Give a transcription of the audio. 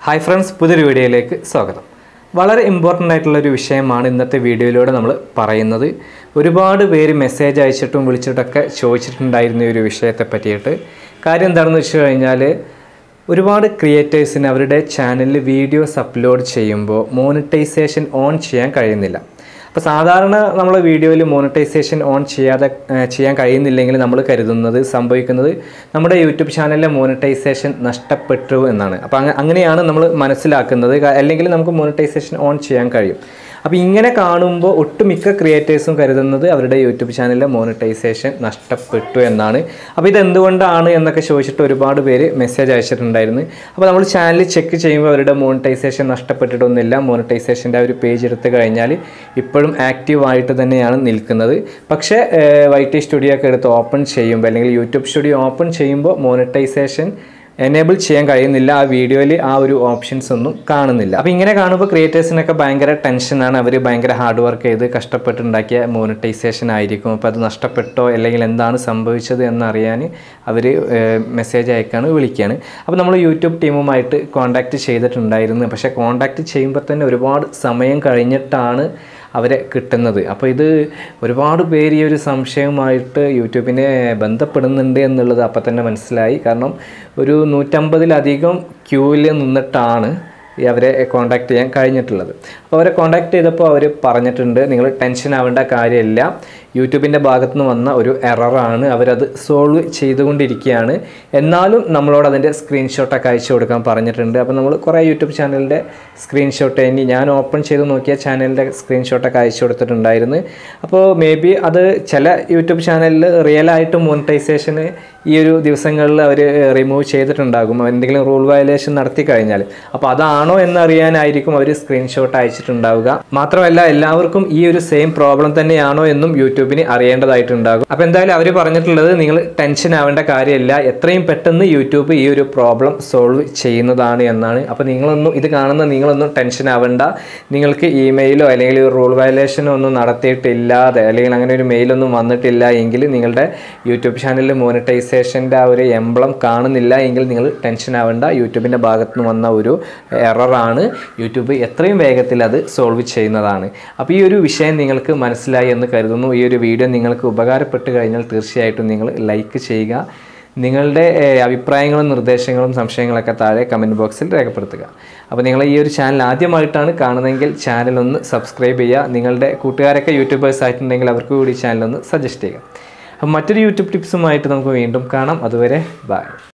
Hi friends, പുതിയൊരു വീഡിയോയിലേക്ക് സ്വാഗതം. വളരെ ഇമ്പോർട്ടൻ്റ് ആയിട്ടുള്ളൊരു വിഷയമാണ് ഇന്നത്തെ വീഡിയോയിലൂടെ നമ്മൾ പറയുന്നത്. ഒരുപാട് പേര് മെസ്സേജ് അയച്ചിട്ടും വിളിച്ചിട്ടൊക്കെ ചോദിച്ചിട്ടുണ്ടായിരുന്ന ഒരു വിഷയത്തെ പറ്റിയിട്ട്. കാര്യം എന്താണെന്ന് വെച്ച് കഴിഞ്ഞാൽ, ഒരുപാട് ക്രിയേറ്റേഴ്സിന് അവരുടെ ചാനലിൽ വീഡിയോസ് അപ്ലോഡ് ചെയ്യുമ്പോൾ മോണിറ്റൈസേഷൻ ഓൺ ചെയ്യാൻ കഴിയുന്നില്ല. അപ്പോൾ സാധാരണ നമ്മൾ വീഡിയോയിൽ മോണിറ്റൈസേഷൻ ഓൺ ചെയ്യാൻ കഴിയുന്നില്ലെങ്കിൽ നമ്മൾ സംഭവിക്കുന്നത് നമ്മുടെ യൂട്യൂബ് ചാനലിലെ മോണിറ്റൈസേഷൻ നഷ്ടപ്പെട്ടു എന്നാണ്. അപ്പോൾ അങ്ങനെയാണ് നമ്മൾ മനസ്സിലാക്കുന്നത്. അല്ലെങ്കിൽ നമുക്ക് മോണിറ്റൈസേഷൻ ഓൺ ചെയ്യാൻ കഴിയും. അപ്പോൾ ഇങ്ങനെ കാണുമ്പോൾ ഒട്ടുമിക്ക ക്രിയേറ്റേഴ്സും കരുതുന്നത് അവരുടെ യൂട്യൂബ് ചാനലിലെ മോണിറ്റൈസേഷൻ നഷ്ടപ്പെട്ടു എന്നാണ്. അപ്പോൾ ഇതെന്തുകൊണ്ടാണ് എന്നൊക്കെ ചോദിച്ചിട്ട് ഒരുപാട് പേര് മെസ്സേജ് അയച്ചിട്ടുണ്ടായിരുന്നു. അപ്പോൾ നമ്മൾ ചാനൽ ചെക്ക് ചെയ്യുമ്പോൾ അവരുടെ മോണിറ്റൈസേഷൻ നഷ്ടപ്പെട്ടിട്ടൊന്നുമില്ല. മോണിറ്റൈസേഷൻ്റെ ആ ഒരു പേജ് എടുത്തു കഴിഞ്ഞാൽ ഇപ്പോഴും ആക്റ്റീവായിട്ട് തന്നെയാണ് നിൽക്കുന്നത്. പക്ഷേ YT സ്റ്റുഡിയോ ഒക്കെ എടുത്ത് ഓപ്പൺ ചെയ്യുമ്പോൾ, അല്ലെങ്കിൽ യൂട്യൂബ് സ്റ്റുഡിയോ ഓപ്പൺ ചെയ്യുമ്പോൾ മോണിറ്റൈസേഷൻ എനേബിൾ ചെയ്യാൻ കഴിയുന്നില്ല. ആ വീഡിയോയിൽ ആ ഒരു ഓപ്ഷൻസ് ഒന്നും കാണുന്നില്ല. അപ്പോൾ ഇങ്ങനെ കാണുമ്പോൾ ക്രിയേറ്റേഴ്സിനൊക്കെ ഭയങ്കര ടെൻഷനാണ്. അവർ ഭയങ്കര ഹാർഡ് വർക്ക് ചെയ്ത് കഷ്ടപ്പെട്ടുണ്ടാക്കിയ മോണിറ്റൈസേഷൻ ആയിരിക്കും. അപ്പോൾ അത് നഷ്ടപ്പെട്ടോ അല്ലെങ്കിൽ എന്താണ് സംഭവിച്ചത് എന്നറിയാൻ അവർ മെസ്സേജ് അയക്കാണ്, വിളിക്കുകയാണ്. അപ്പോൾ നമ്മൾ യൂട്യൂബ് ടീമുമായിട്ട് കോൺടാക്റ്റ് ചെയ്തിട്ടുണ്ടായിരുന്നു. പക്ഷേ കോൺടാക്റ്റ് ചെയ്യുമ്പോൾ തന്നെ ഒരുപാട് സമയം കഴിഞ്ഞിട്ടാണ് അവരെ കിട്ടുന്നത്. അപ്പോൾ ഇത് ഒരുപാട് പേര് ഈ ഒരു സംശയവുമായിട്ട് യൂട്യൂബിനെ ബന്ധപ്പെടുന്നുണ്ട് എന്നുള്ളത് അപ്പോൾ തന്നെ മനസ്സിലായി. കാരണം ഒരു 150-ലധികം ക്യൂവിൽ നിന്നിട്ടാണ് അവരെ കോൺടാക്റ്റ് ചെയ്യാൻ കഴിഞ്ഞിട്ടുള്ളത്. അപ്പോൾ അവരെ കോൺടാക്റ്റ് ചെയ്തപ്പോൾ അവർ പറഞ്ഞിട്ടുണ്ട്, നിങ്ങൾ ടെൻഷൻ ആവേണ്ട കാര്യമില്ല, യൂട്യൂബിൻ്റെ ഭാഗത്തു നിന്ന് വന്ന ഒരു എററാണ്, അവരത് സോൾവ് ചെയ്തുകൊണ്ടിരിക്കുകയാണ്. എന്നാലും നമ്മളോട് അതിൻ്റെ സ്ക്രീൻഷോട്ടൊക്കെ അയച്ചു കൊടുക്കാൻ പറഞ്ഞിട്ടുണ്ട്. അപ്പോൾ നമ്മൾ കുറേ യൂട്യൂബ് ചാനലിൻ്റെ സ്ക്രീൻഷോട്ട്, ഇനി ഞാൻ ഓപ്പൺ ചെയ്ത് നോക്കിയ ചാനലിൻ്റെ സ്ക്രീൻഷോട്ടൊക്കെ അയച്ചു കൊടുത്തിട്ടുണ്ടായിരുന്നു. അപ്പോൾ മേ ബി അത് ചില യൂട്യൂബ് ചാനലിൽ റിയലായിട്ട് മോണിറ്റൈസേഷന് ഈ ഒരു ദിവസങ്ങളിൽ അവർ റിമൂവ് ചെയ്തിട്ടുണ്ടാകും, എന്തെങ്കിലും റൂൾ വയലേഷൻ നടത്തി കഴിഞ്ഞാൽ. അപ്പോൾ അതാണോ എന്നറിയാനായിരിക്കും അവർ സ്ക്രീൻഷോട്ട് അയച്ചിട്ടുണ്ടാവുക. മാത്രമല്ല എല്ലാവർക്കും ഈ ഒരു സെയിം പ്രോബ്ലം തന്നെയാണോ എന്നും യൂട്യൂബിന് അറിയേണ്ടതായിട്ടുണ്ടാകും. അപ്പോൾ എന്തായാലും അവർ പറഞ്ഞിട്ടുള്ളത്, നിങ്ങൾ ടെൻഷൻ ആവേണ്ട കാര്യമില്ല, എത്രയും പെട്ടെന്ന് യൂട്യൂബ് ഈ ഒരു പ്രോബ്ലം സോൾവ് ചെയ്യുന്നതാണ് എന്നാണ്. അപ്പോൾ നിങ്ങളൊന്നും ടെൻഷൻ ആവേണ്ട. നിങ്ങൾക്ക് ഇമെയിലോ അല്ലെങ്കിൽ റൂൾ വയലേഷനോ ഒന്നും നടത്തിയിട്ടില്ലാതെ, അല്ലെങ്കിൽ അങ്ങനെ ഒരു മെയിലൊന്നും വന്നിട്ടില്ല എങ്കിൽ, നിങ്ങളുടെ യൂട്യൂബ് ചാനലിൽ മോണിറ്റൈസേഷൻ്റെ ആ ഒരു എംബ്ലം കാണുന്നില്ല എങ്കിൽ നിങ്ങൾ ടെൻഷൻ ആവേണ്ട. യൂട്യൂബിൻ്റെ ഭാഗത്തു നിന്ന് വന്ന ഒരു എററാണ്. യൂട്യൂബ് എത്രയും വേഗത്തിൽ അത് സോൾവ് ചെയ്യുന്നതാണ്. അപ്പോൾ ഈ ഒരു വിഷയം നിങ്ങൾക്ക് മനസ്സിലായി എന്ന് കരുതുന്നു. ഈ ഒരു വീഡിയോ നിങ്ങൾക്ക് ഉപകാരപ്പെട്ട് കഴിഞ്ഞാൽ തീർച്ചയായിട്ടും നിങ്ങൾ ലൈക്ക് ചെയ്യുക. നിങ്ങളുടെ അഭിപ്രായങ്ങളും നിർദ്ദേശങ്ങളും സംശയങ്ങളൊക്കെ താഴെ കമൻറ്റ് ബോക്സിൽ രേഖപ്പെടുത്തുക. അപ്പോൾ നിങ്ങൾ ഈ ഒരു ചാനൽ ആദ്യമായിട്ടാണ് കാണുന്നതെങ്കിൽ ചാനലൊന്ന് സബ്സ്ക്രൈബ് ചെയ്യുക. നിങ്ങളുടെ കൂട്ടുകാരൊക്കെ യൂട്യൂബേഴ്സ് ആയിട്ടുണ്ടെങ്കിൽ അവർക്ക് കൂടി ചാനലൊന്ന് സജസ്റ്റ് ചെയ്യുക. അപ്പോൾ മറ്റൊരു യൂട്യൂബ് ടിപ്സുമായിട്ട് നമുക്ക് വീണ്ടും കാണാം. അതുവരെ ബൈ.